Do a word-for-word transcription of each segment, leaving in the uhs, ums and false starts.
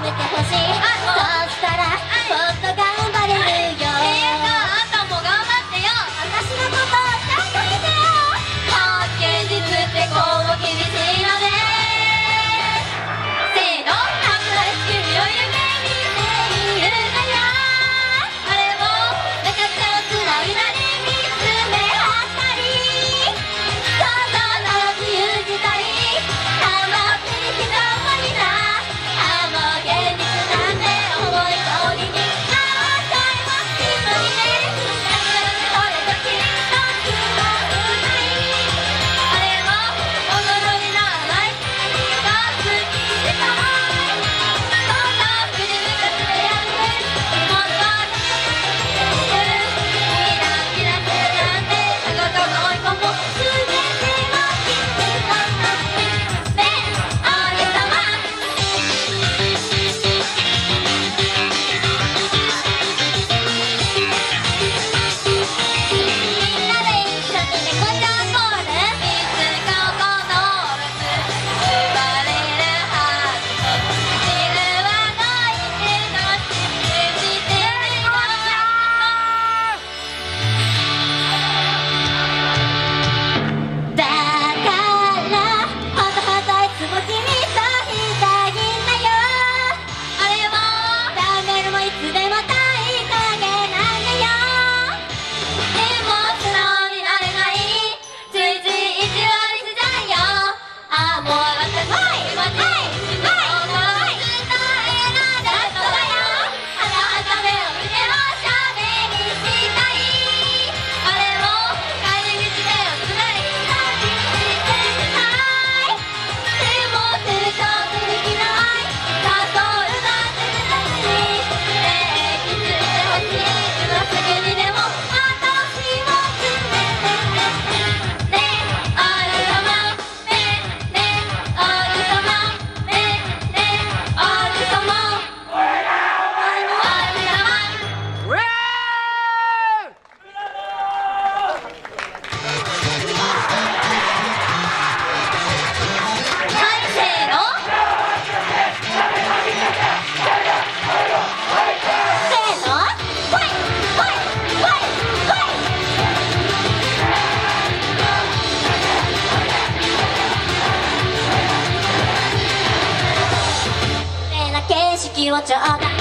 をちょうだい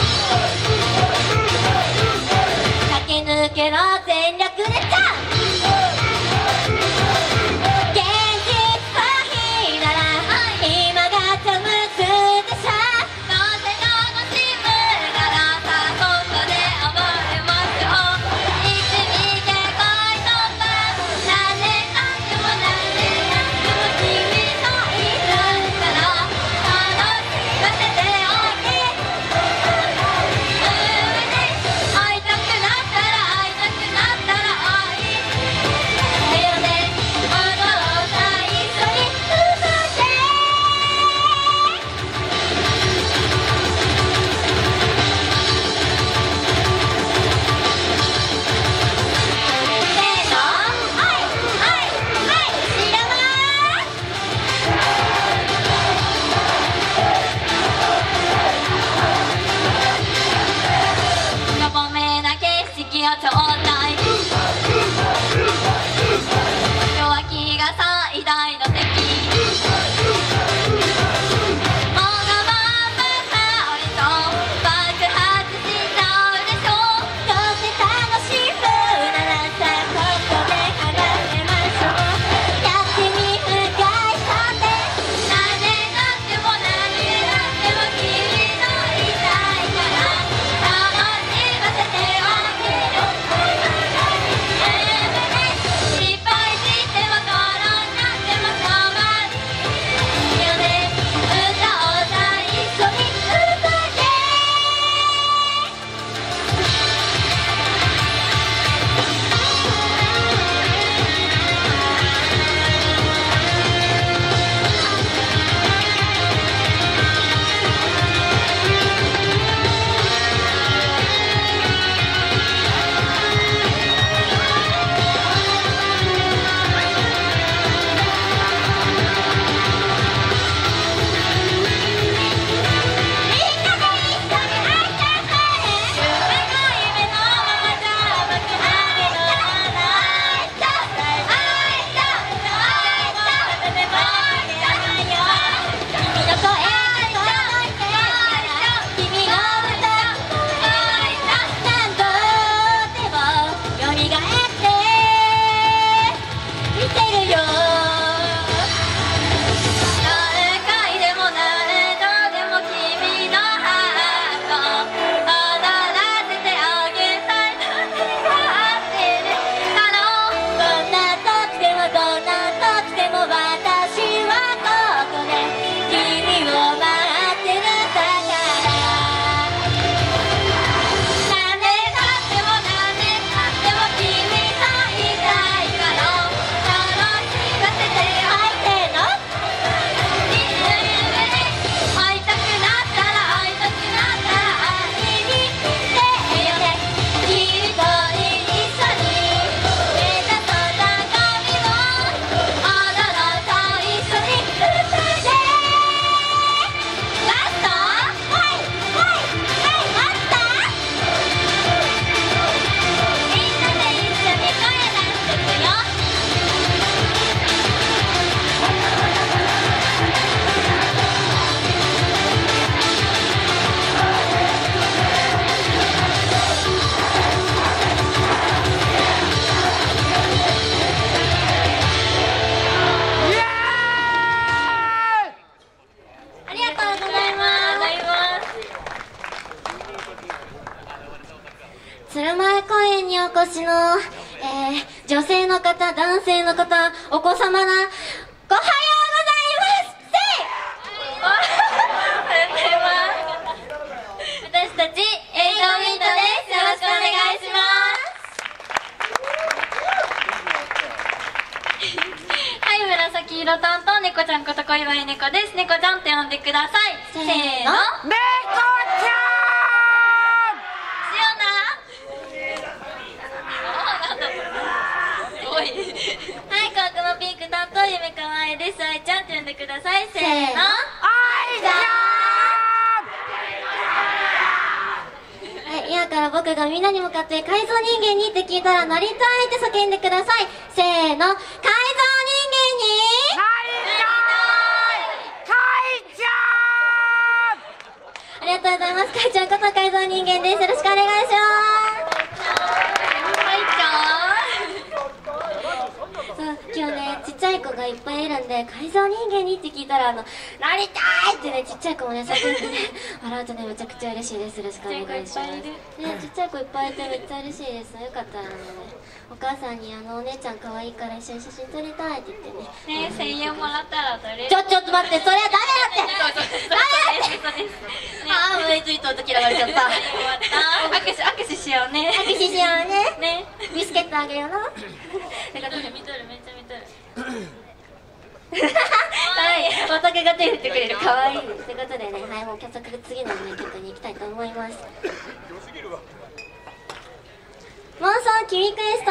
駆け抜けろ全力でちゃ現実逃避なら今がチャンスでしょどうせ楽しむならさあここで覚えましょう一緒に結構とか何年経っても何年経っても君と一緒から楽しませておけ会いたくなったら会いたくなったら鶴舞公園にお越しの、えー、女性の方、男性の方、お子様な、ごはようございます。私たち、エイトミントです。よろしくお願いします。はい、紫色担当、猫ちゃんこと小祝い猫です。猫ちゃんって呼んでください。せーの。猫ちゃんはい、コークのピンク担当、ゆめかわいです。あいちゃんって呼んでください。せーの。あいちゃん。はい、今から僕がみんなに向かって改造人間にって聞いたらなりたいって叫んでください。せーの。改造人間になりたい。かいちゃん。ありがとうございます。かいちゃんこと改造人間です。よろしくお願いします。かいちゃん。今日ね、ちっちゃい子がいっぱいいるんで、改造人間にって聞いたら、あの、なりたいってね、ちっちゃい子もね、叫んでね、笑うとね、めちゃくちゃ嬉しいです。よろしくお願いします。ね、ちっちゃい子いっぱいいてめっちゃ嬉しいです。よかったら、あのね、お母さんに、あの、お姉ちゃん可愛いから一緒に写真撮りたいって言ってね。ね、せんえんもらったら撮れる。ちょ、ちょっと待って、それはダメだってダメだってあー、もうついと嫌われちゃった。握手、握手しようね。握手しようね。ね。ビスケットあげような。見とる、見とる、めっちゃ見とる。はい、おたけが手振ってくれる、かわいい。ということでね、はい、もう曲次のね、曲に行きたいと思います。妄想君クエスト。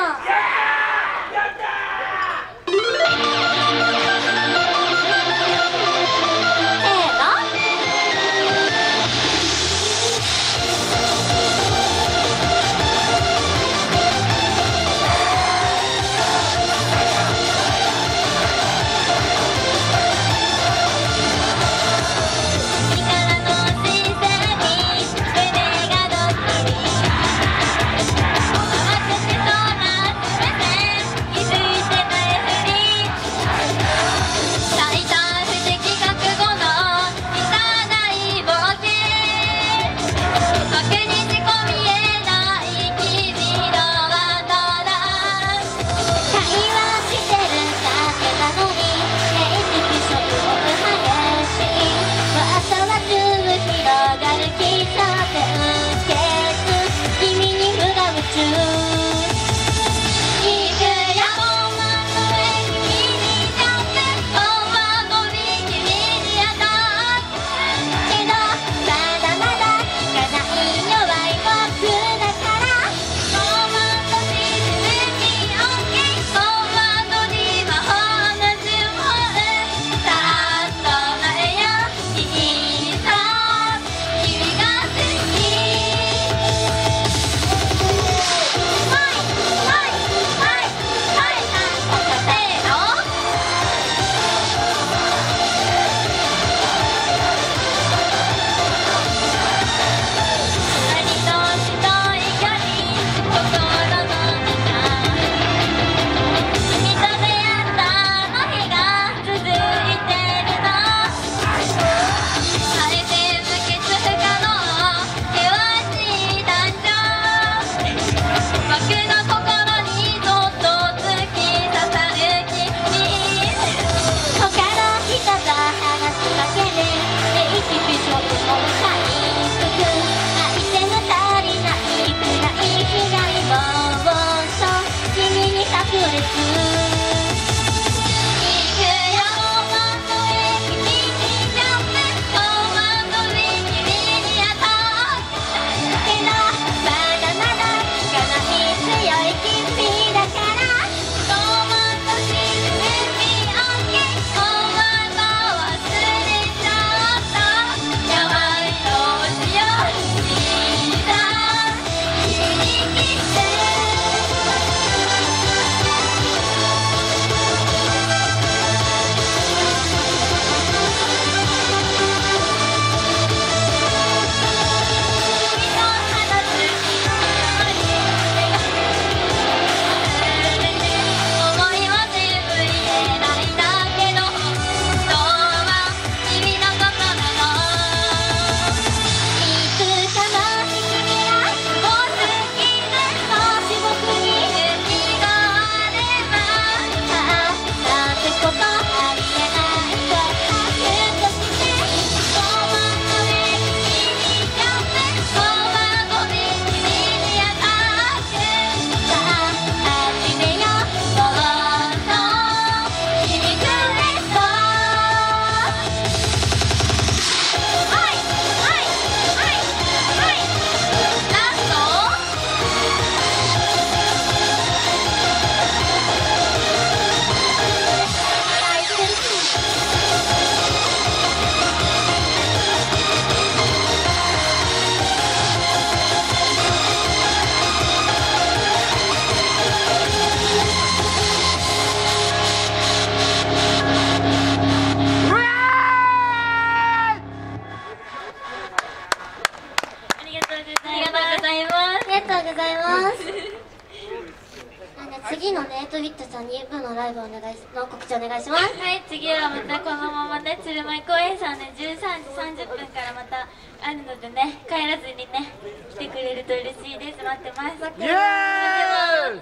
ございます。 ありがとうございます。あの次のね、エイトビットさんに部のライブお願いしの告知お願いします。 はい、次はまたこのままね、鶴舞公園さんでじゅうさんじさんじゅっぷんからまたあるのでね、帰らずにね、来てくれると嬉しいです。待ってます。待ってます。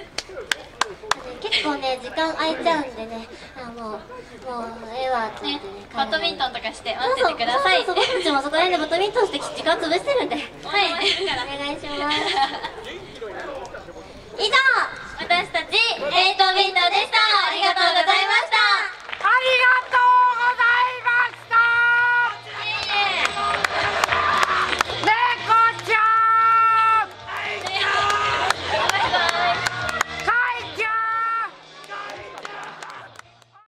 結構ね、時間空いちゃうんでね、あもう、もう、ええわって言ってね、 バドミントンとかして待っててください。 そうそうそう、僕たちもそこら辺でバドミントンして時間潰してるんで、はい、 お願いします。 以上、 私たちエイトビットでした。ありがとうございました。 ありがとう。